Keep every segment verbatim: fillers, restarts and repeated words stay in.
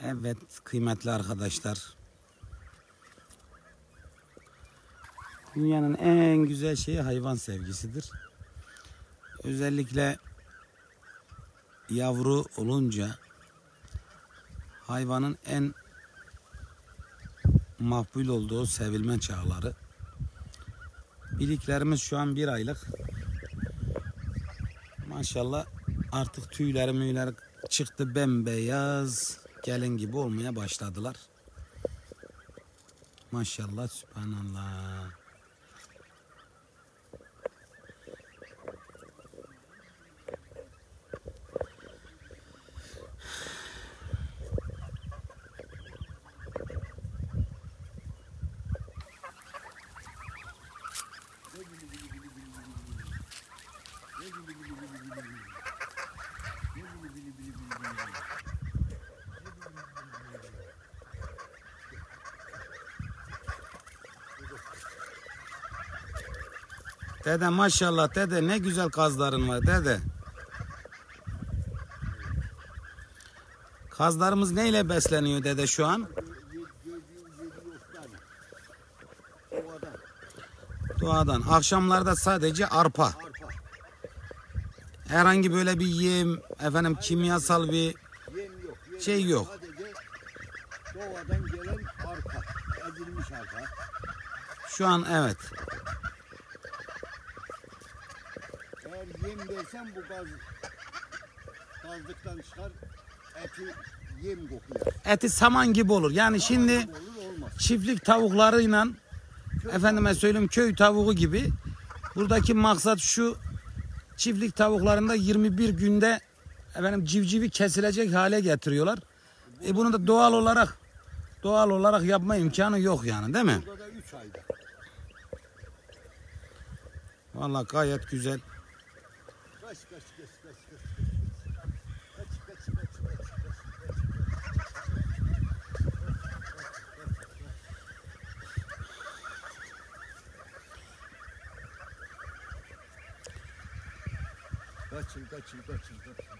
Evet kıymetli arkadaşlar. Dünyanın en güzel şeyi hayvan sevgisidir. Özellikle yavru olunca hayvanın en makbul olduğu sevilme çağları. Biliklerimiz şu an bir aylık. Maşallah artık tüyleri müyleri çıktı, bembeyaz gelin gibi olmaya başladılar. Maşallah, sübhanallah. Dede maşallah dede, ne güzel kazların var dede. Kazlarımız neyle besleniyor dede şu an? Doğadan. Akşamlarda sadece arpa. Arpa. Herhangi böyle bir yem, efendim kimyasal bir Yem yok. Yem şey yok. Sadece doğadan gelen arpa. Ezilmiş arpa. Şu an evet. Eğer yem versen bu gaz gazlıktan çıkar, eti yem kokuyor. Eti saman gibi olur. Yani şimdi Olur, olmaz. çiftlik tavuklarıyla efendime söyleyeyim köy tavuğu gibi. Buradaki maksat şu: çiftlik tavuklarında yirmi bir günde efendim civcivi kesilecek hale getiriyorlar. E bunu da doğal olarak doğal olarak yapma imkanı yok yani, değil mi? Burada da üç ayda. Vallahi gayet güzel. Kaç kaç kaç kaç kaç. Kaç kaç kaç kaç kaç. Kaçın kaçın kaçın kaçın.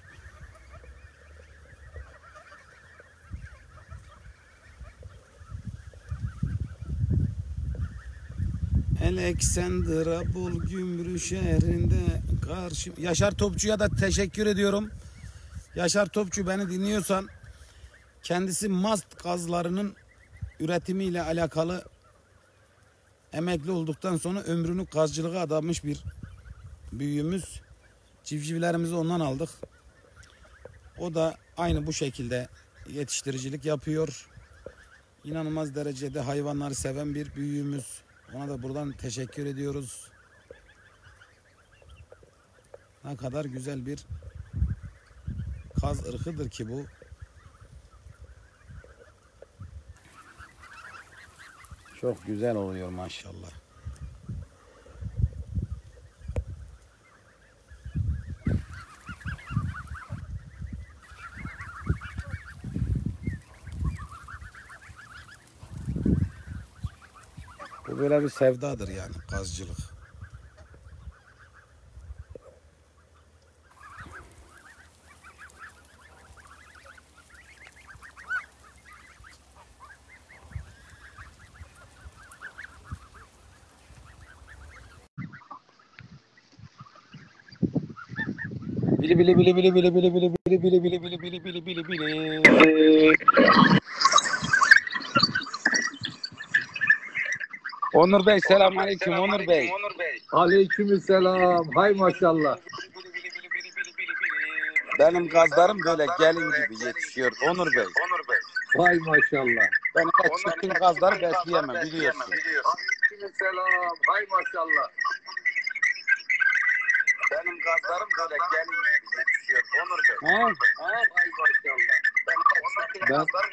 Alexandra Bul Gümrü şehrinde karşı. Yaşar Topçu'ya da teşekkür ediyorum. Yaşar Topçu, beni dinliyorsan, kendisi mast kazlarının üretimiyle alakalı emekli olduktan sonra ömrünü kazcılığa adamış bir büyüğümüz. Civcivlerimizi ondan aldık. O da aynı bu şekilde yetiştiricilik yapıyor. İnanılmaz derecede hayvanları seven bir büyüğümüz. Ona da buradan teşekkür ediyoruz. Ne kadar güzel bir kaz ırkıdır ki bu. Çok güzel oluyor maşallah. Bu böyle bir sevdadır yani, kazcılık. Bili bili bili bili bili bili bili bili bili bili bili bili bili bili bili. Onur Bey, selamünaleyküm Onur Bey. Aleykümselam. Hay maşallah. Benim gazlarım böyle gelin gibi yetişiyor Onur Bey. Hay maşallah. Ben öyle çirkin gazları besleyemem, biliyorsun. Aleykümselam. Hay maşallah. Benim gazlarım böyle gelin gibi yetişiyor Onur Bey. Ha? Hay maşallah. Ben